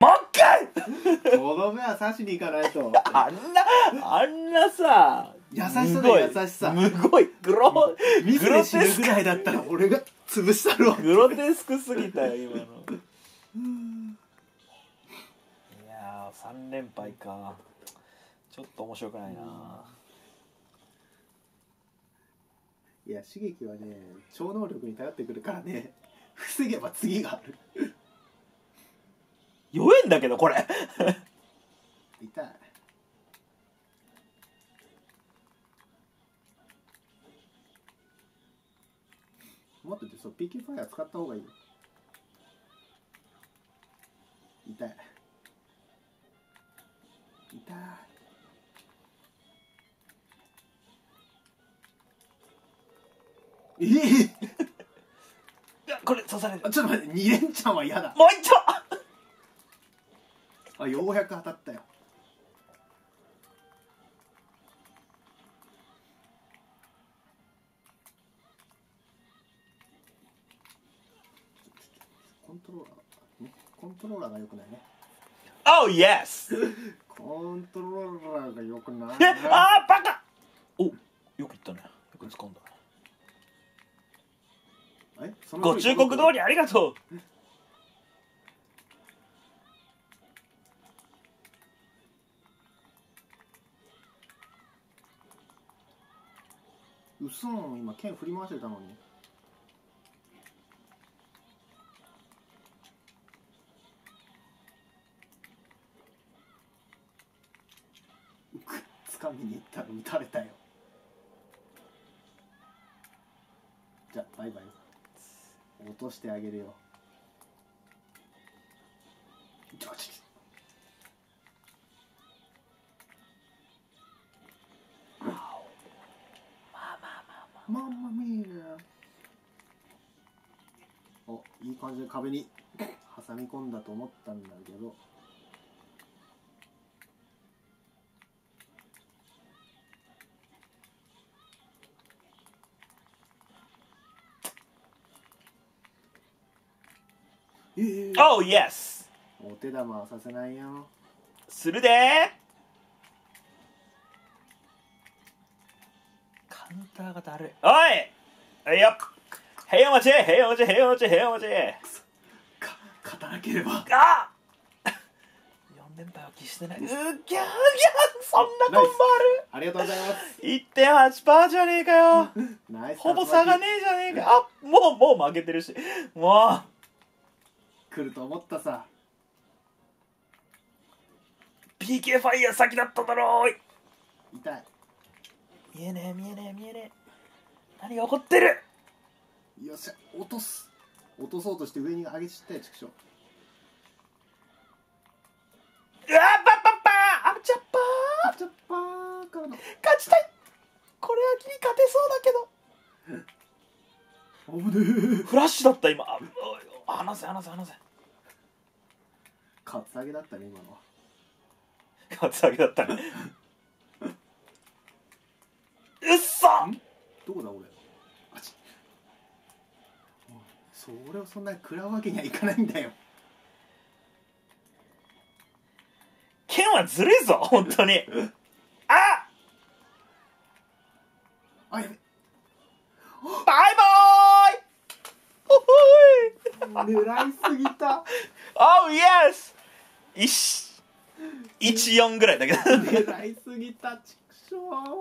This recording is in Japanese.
もう一回とどめは刺しに行かないと。 あんなさ、 優しさだよ、優しさ。 むごいミスで死ぬぐらいだったら俺が潰したろ。 グロテスクすぎたよ今の。いやー3連敗か。ちょっと面白くないな。 いや、刺激はね、超能力に頼ってくるからね、防げば次がある。 弱えんだけどこれ痛い。もっとそう PK ファイア使った方がいいよ。痛い痛い。いやこれ刺される。 ちょっと待って、2連チャンは嫌だ。 もう一丁あ、ようやく当たったよ。コントローラーが良くないね。 Oh yes コントローラーが良くない、ね、 あーバカ。お、よく言ったね。よく掴んだ。ご忠告通りありがとうっそん、今剣振り回してたのに。掴みに行ったら撃たれたよ。じゃあバイバイ。落としてあげるよ。マンマミーヤ。お、いい感じで壁に挟み込んだと思ったんだけど。 Oh yes お手玉はさせないよ。 するでー。カウンターがだるい。おいはいよ。平和町平和町平和町平和町。 勝たなければ。 あ4連敗は決してない。うぎゃーぎゃーそんなコンボある。 ありがとうございます。 1.8% じゃねえかよナイス。 ほぼ差がねえじゃねえか。あ、もう負けてるし。もう来ると思ったさ。 PK ファイヤー先だっただろう。 痛い。 見えねえ見えねえ見えねえ。何が起こってる。 よっしゃ、落とそうとして上に上げちったよ、畜生。 うわーパッパッパーアブチャッパーチャッパーからの勝ちたい。これはギリ勝てそうだけど。 危ねえ。 フラッシュだった今。離せ。 カツアゲだったね今のは。 カツアゲだったね。うっそ。 どこだ俺。あち。それをそんなに食らうわけにはいかないんだよ。 剣はずるいぞ本当に。ああ、やべ。 バイバーイ。 狙いすぎた。 Oh yes 14ぐらいだけど狙いすぎた、畜生。